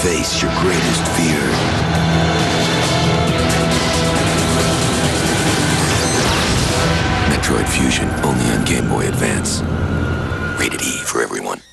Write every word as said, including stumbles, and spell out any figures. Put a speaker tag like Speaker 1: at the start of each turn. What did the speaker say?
Speaker 1: Face your greatest fear. Metroid Fusion, only on Game Boy Advance. Rated E for everyone.